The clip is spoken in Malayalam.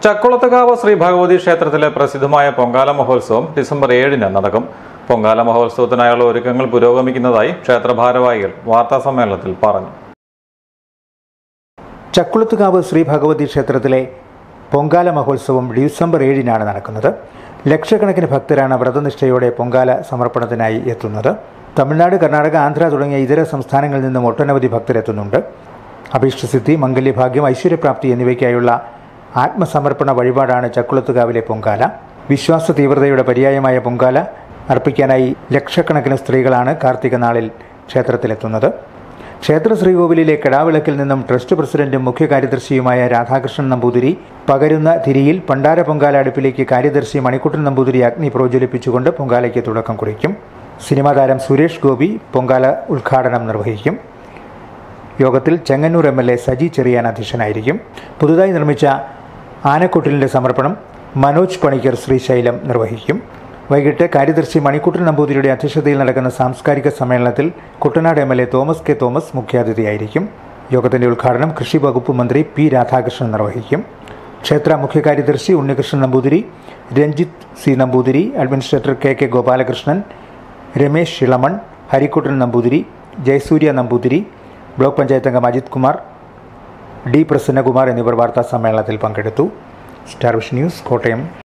ചക്കുളത്തുകാവ് ശ്രീ ഭഗവതി ക്ഷേത്രത്തിലെ പ്രസിദ്ധമായ പൊങ്കാല മഹോത്സവം ഡിസംബർ 7-ന് നടക്കും. പൊങ്കാല മഹോത്സവത്തിനായുള്ള ഒരുക്കങ്ങൾ പുരോഗമിക്കുന്നതായി ക്ഷേത്ര ഭാരവാഹികൾ വാർത്താസമ്മേളനത്തിൽ പറഞ്ഞു. ചക്കുളത്തുകാവ് ശ്രീ ഭഗവതി ക്ഷേത്രത്തിലെ പൊങ്കാല മഹോത്സവം ഡിസംബർ 7-നാണ് നടക്കുന്നത്. ലക്ഷക്കണക്കിന് ഭക്തരാണ് വ്രതനിഷ്ഠയോടെ പൊങ്കാല സമർപ്പണത്തിനായി എത്തുന്നത്. തമിഴ്നാട്, കർണാടക, ആന്ധ്ര തുടങ്ങിയ ഇതര സംസ്ഥാനങ്ങളിൽ നിന്നും ഒട്ടനവധി ഭക്തരെത്തുന്നുണ്ട്. അഭീഷ്ടസിദ്ധി, മംഗല്യഭാഗ്യം, ഐശ്വര്യപ്രാപ്തി എന്നിവയ്ക്കായുള്ള ആത്മസമർപ്പണ വഴിപാടാണ് ചക്കുളത്തുകാവിലെ പൊങ്കാല. വിശ്വാസ തീവ്രതയുടെ പര്യായമായ പൊങ്കാല അർപ്പിക്കാനായി ലക്ഷക്കണക്കിന് സ്ത്രീകളാണ് കാർത്തിക നാളിൽ ക്ഷേത്രത്തിലെത്തുന്നത്. ക്ഷേത്ര ശ്രീകോവിലിലെ കെടാവിളക്കിൽ നിന്നും ട്രസ്റ്റ് പ്രസിഡന്റും മുഖ്യ കാര്യദർശിയുമായ രാധാകൃഷ്ണൻ നമ്പൂതിരി പകരുന്ന തിരിയിൽ പണ്ടാര പൊങ്കാല അടുപ്പിലേക്ക് കാര്യദർശി മണിക്കുട്ടൻ നമ്പൂതിരി അഗ്നി പ്രോജ്വലിപ്പിച്ചുകൊണ്ട് പൊങ്കാലയ്ക്ക് തുടക്കം കുറിക്കും. സിനിമാ താരം സുരേഷ് ഗോപി പൊങ്കാല ഉദ്ഘാടനം നിർവഹിക്കും. യോഗത്തിൽ ചെങ്ങന്നൂർ MLA സജി ചെറിയാൻ അധ്യക്ഷനായിരിക്കും. പുതുതായി നിർമ്മിച്ച ആനക്കൊട്ടിലിന്റെ സമർപ്പണം മനോജ് പണിക്കർ ശ്രീശൈലം നിർവഹിക്കും. വൈകിട്ട് കാര്യദർശി മണിക്കുട്ടൻ നമ്പൂതിരിയുടെ അധ്യക്ഷതയിൽ നടക്കുന്ന സാംസ്കാരിക സമ്മേളനത്തിൽ കുട്ടനാട് MLA തോമസ് കെ തോമസ് മുഖ്യാതിഥിയായിരിക്കും. യോഗത്തിന്റെ ഉദ്ഘാടനം കൃഷി വകുപ്പ് മന്ത്രി P രാധാകൃഷ്ണൻ നിർവഹിക്കും. ക്ഷേത്ര മുഖ്യ കാര്യദർശി Unnikrishnan Namboothiri, Ranjith C Namboothiri, administrator KK Gopalakrishnan, Ramesh Elamon, Harikuttan Namboothiri, Jayasurya Namboothiri, block panchayat അംഗം അജിത് കുമാർ, D പ്രസന്നകുമാർ എന്നിവർ വാർത്താ സമ്മേളനത്തിൽ പങ്കെടുത്തു. Star Vision News, Kottayam.